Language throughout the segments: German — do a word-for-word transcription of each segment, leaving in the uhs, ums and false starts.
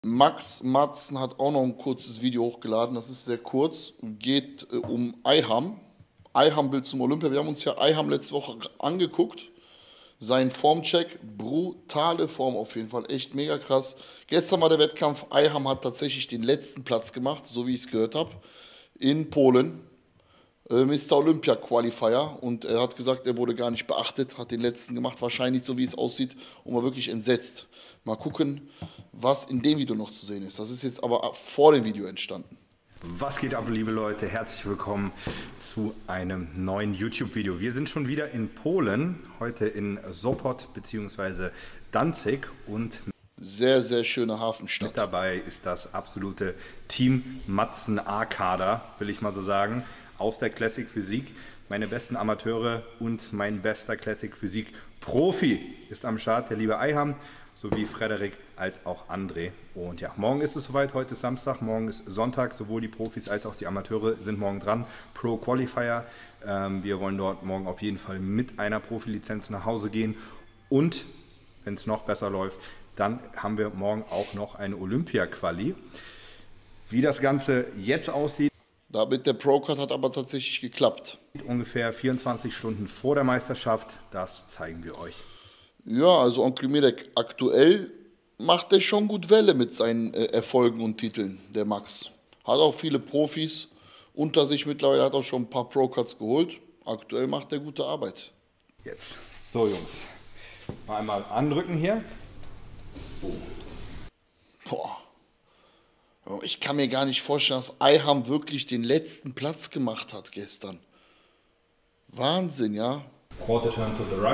Max Matzen hat auch noch ein kurzes Video hochgeladen, das ist sehr kurz, geht äh, um Ayham. Ayham will zum Olympia. Wir haben uns ja Ayham letzte Woche angeguckt. Sein Formcheck, brutale Form auf jeden Fall, echt mega krass. Gestern war der Wettkampf, Ayham hat tatsächlich den letzten Platz gemacht, so wie ich es gehört habe, in Polen. Äh, Mister Olympia Qualifier, und er hat gesagt, er wurde gar nicht beachtet, hat den letzten gemacht, wahrscheinlich so wie es aussieht, und war wirklich entsetzt. Mal gucken, was in dem Video noch zu sehen ist. Das ist jetzt aber vor dem Video entstanden. Was geht ab, liebe Leute? Herzlich willkommen zu einem neuen YouTube-Video. Wir sind schon wieder in Polen, heute in Sopot bzw. Danzig, und sehr, sehr schöne Hafenstadt. Mit dabei ist das absolute Team Matzen A-Kader, will ich mal so sagen, aus der Classic Physik. Meine besten Amateure und mein bester Classic Physik Profi ist am Start, der liebe Ayham, sowie Frederik als auch André. Und ja, morgen ist es soweit, heute ist Samstag, morgen ist Sonntag, sowohl die Profis als auch die Amateure sind morgen dran. Pro Qualifier, ähm, wir wollen dort morgen auf jeden Fall mit einer Profilizenz nach Hause gehen, und wenn es noch besser läuft, dann haben wir morgen auch noch eine Olympia-Quali. Wie das Ganze jetzt aussieht, damit der Pro-Cut hat aber tatsächlich geklappt. Ungefähr vierundzwanzig Stunden vor der Meisterschaft, das zeigen wir euch. Ja, also Onkel Mirek, aktuell macht er schon gut Welle mit seinen äh, Erfolgen und Titeln, der Max. Hat auch viele Profis unter sich mittlerweile, hat auch schon ein paar Pro-Cuts geholt. Aktuell macht er gute Arbeit. Jetzt. So, Jungs. Mal einmal andrücken hier. Oh. Boah. Ich kann mir gar nicht vorstellen, dass Ayham wirklich den letzten Platz gemacht hat gestern. Wahnsinn, ja? Quarter turn to the right.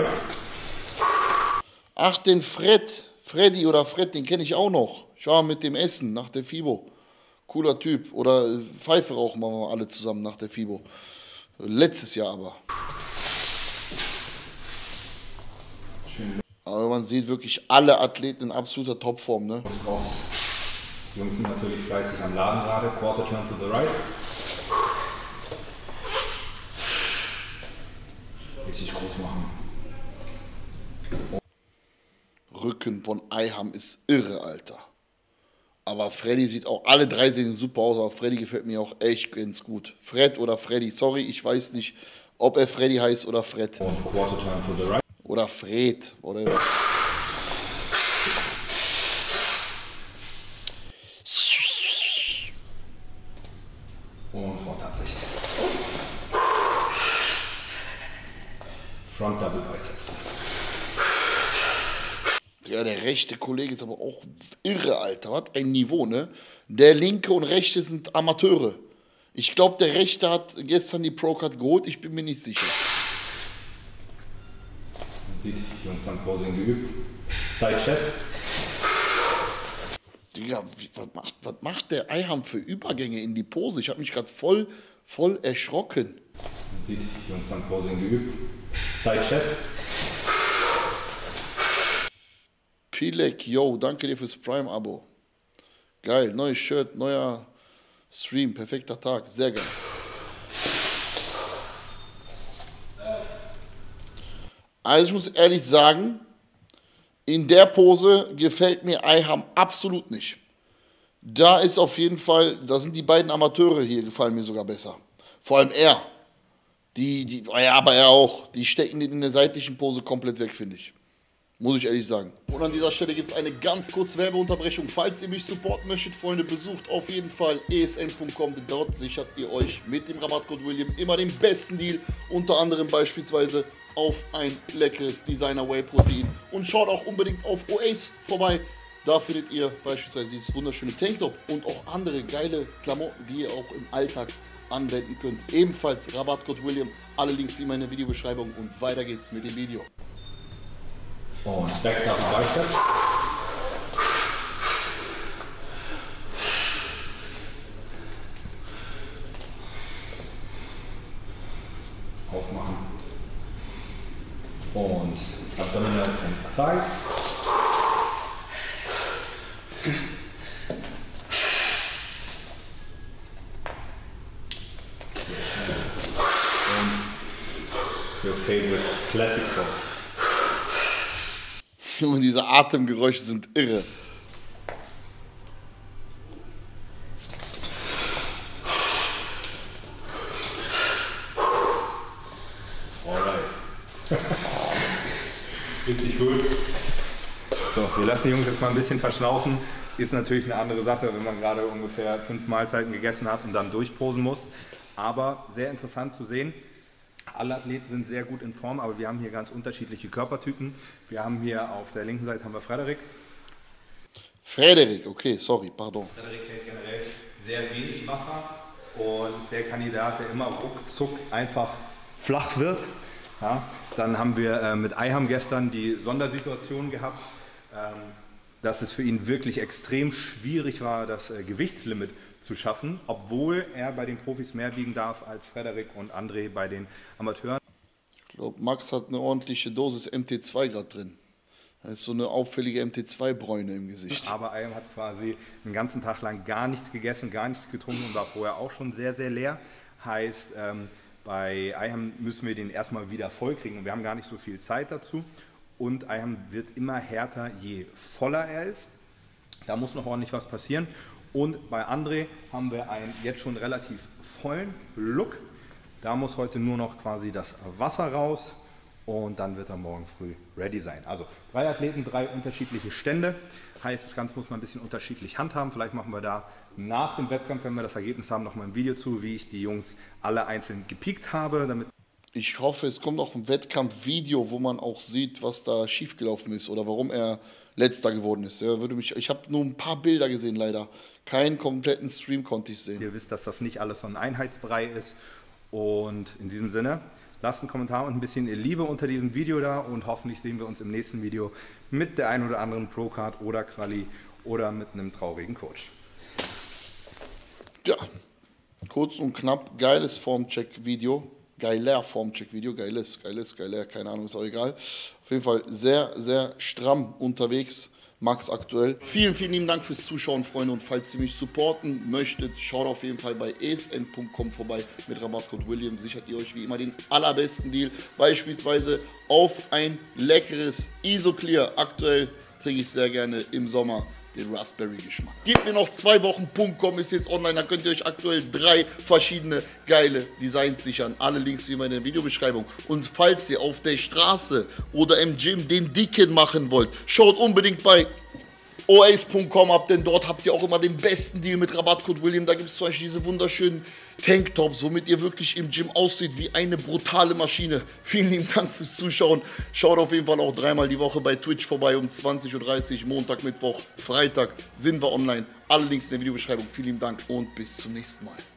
Ach, den Fred, Freddy oder Fred, den kenne ich auch noch. Ich war mit dem Essen nach der FIBO. Cooler Typ. Oder Pfeife rauchen wir alle zusammen nach der FIBO. Letztes Jahr aber. Schön. Aber man sieht wirklich alle Athleten in absoluter Topform, ne? Die Jungs sind natürlich fleißig am Laden gerade. Quarter turn to the right. Richtig groß machen. Rücken von Ayham ist irre, Alter. Aber Freddy sieht auch, alle drei sehen super aus, aber Freddy gefällt mir auch echt ganz gut. Fred oder Freddy, sorry, ich weiß nicht, ob er Freddy heißt oder Fred. Und quarter turn to the right. Oder Fred, oder... Und vor tatsächlich. Front Double Biceps. Ja, der rechte Kollege ist aber auch irre, Alter. Was ein Niveau, ne? Der linke und rechte sind Amateure. Ich glaube, der rechte hat gestern die Pro-Cut geholt, ich bin mir nicht sicher. Man sieht, die Jungs haben Posing geübt. Side Chest. Digga, was macht, was macht der Ayham für Übergänge in die Pose? Ich habe mich gerade voll, voll erschrocken. Man sieht, die Jungs haben Posing geübt. Side Chest. Pilek, yo, danke dir fürs Prime-Abo. Geil, neues Shirt, neuer Stream, perfekter Tag, sehr geil. Also ich muss ehrlich sagen, in der Pose gefällt mir Ayham absolut nicht. Da ist auf jeden Fall, da sind die beiden Amateure hier, gefallen mir sogar besser. Vor allem er. Die, die, ja, aber er auch. Die stecken in der seitlichen Pose komplett weg, finde ich. Muss ich ehrlich sagen. Und an dieser Stelle gibt es eine ganz kurze Werbeunterbrechung. Falls ihr mich supporten möchtet, Freunde, besucht auf jeden Fall E S N punkt com. Dort sichert ihr euch mit dem Rabattcode William immer den besten Deal. Unter anderem beispielsweise auf ein leckeres Designer Whey Protein. Und schaut auch unbedingt auf Oasis vorbei. Da findet ihr beispielsweise dieses wunderschöne Tanktop und auch andere geile Klamotten, die ihr auch im Alltag anwenden könnt. Ebenfalls Rabattcode William. Alle Links wie immer in der Videobeschreibung. Und weiter geht's mit dem Video. Und Back Double Biceps. Aufmachen. Und Abdominals and Thighs. Sehr schnell. Und your favorite classic pose. Junge, diese Atemgeräusche sind irre. Richtig gut. So, wir lassen die Jungs jetzt mal ein bisschen verschnaufen. Ist natürlich eine andere Sache, wenn man gerade ungefähr fünf Mahlzeiten gegessen hat und dann durchposen muss. Aber sehr interessant zu sehen. Alle Athleten sind sehr gut in Form, aber wir haben hier ganz unterschiedliche Körpertypen. Wir haben hier auf der linken Seite haben wir Frederik. Frederik, okay, sorry, pardon. Frederik hält generell sehr wenig Wasser und ist der Kandidat, der immer ruckzuck einfach flach wird. Ja, dann haben wir äh, mit Eiham gestern die Sondersituation gehabt, ähm, dass es für ihn wirklich extrem schwierig war, das äh, Gewichtslimit zu schaffen, obwohl er bei den Profis mehr wiegen darf als Frederik und André bei den Amateuren. Ich glaube, Max hat eine ordentliche Dosis M T zwei gerade drin. Da ist so eine auffällige M T zwei Bräune im Gesicht. Aber Eiham hat quasi einen ganzen Tag lang gar nichts gegessen, gar nichts getrunken und war vorher auch schon sehr, sehr leer. Heißt, ähm, bei Eiham müssen wir den erstmal wieder voll kriegen und wir haben gar nicht so viel Zeit dazu. Und Eiham wird immer härter, je voller er ist. Da muss noch ordentlich was passieren. Und bei André haben wir einen jetzt schon relativ vollen Look. Da muss heute nur noch quasi das Wasser raus und dann wird er morgen früh ready sein. Also drei Athleten, drei unterschiedliche Stände. Heißt, das Ganze muss man ein bisschen unterschiedlich handhaben. Vielleicht machen wir da nach dem Wettkampf, wenn wir das Ergebnis haben, noch mal ein Video zu, wie ich die Jungs alle einzeln gepiekt habe. Damit Ich hoffe, es kommt noch ein Wettkampfvideo, wo man auch sieht, was da schiefgelaufen ist oder warum er Letzter geworden ist. Ja, würde mich, ich habe nur ein paar Bilder gesehen, leider. Keinen kompletten Stream konnte ich sehen. Ihr wisst, dass das nicht alles so ein Einheitsbrei ist. Und in diesem Sinne, lasst einen Kommentar und ein bisschen Liebe unter diesem Video da und hoffentlich sehen wir uns im nächsten Video mit der ein oder anderen Pro-Card oder Quali oder mit einem traurigen Coach. Ja, kurz und knapp, geiles Formcheck-Video. Geiler Formcheck-Video, geiles, geiles, geiler, keine Ahnung, ist auch egal. Auf jeden Fall sehr, sehr stramm unterwegs, Max aktuell. Vielen, vielen lieben Dank fürs Zuschauen, Freunde. Und falls ihr mich supporten möchtet, schaut auf jeden Fall bei e s n punkt com vorbei. Mit Rabattcode William sichert ihr euch wie immer den allerbesten Deal. Beispielsweise auf ein leckeres Isoclear. Aktuell trinke ich sehr gerne im Sommer den Raspberry-Geschmack. Gebt mir noch zwei Wochen Punkt com ist jetzt online, da könnt ihr euch aktuell drei verschiedene geile Designs sichern. Alle Links wie immer in der Videobeschreibung. Und falls ihr auf der Straße oder im Gym den Dicken machen wollt, schaut unbedingt bei o ace punkt com ab, denn dort habt ihr auch immer den besten Deal mit Rabattcode William. Da gibt es zum Beispiel diese wunderschönen Tanktops, womit ihr wirklich im Gym aussieht wie eine brutale Maschine. Vielen lieben Dank fürs Zuschauen. Schaut auf jeden Fall auch dreimal die Woche bei Twitch vorbei um zwanzig Uhr dreißig, Montag, Mittwoch, Freitag sind wir online. Alle Links in der Videobeschreibung. Vielen lieben Dank und bis zum nächsten Mal.